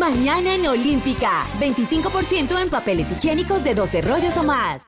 Mañana en Olímpica, 25% en papeles higiénicos de 12 rollos o más.